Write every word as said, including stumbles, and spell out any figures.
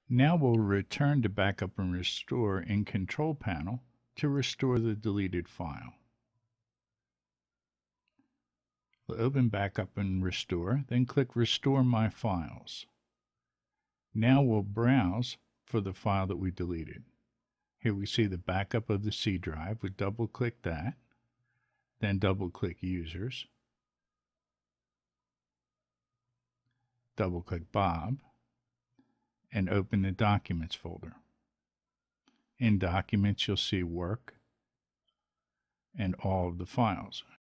Now we'll return to Backup and Restore in Control Panel to restore the deleted file. We'll open Backup and Restore, then click Restore My Files. Now we'll browse for the file that we deleted. Here we see the backup of the C drive. We double-click that, then double-click Users, double-click Bob, and open the Documents folder. In Documents, you'll see Work and all of the files.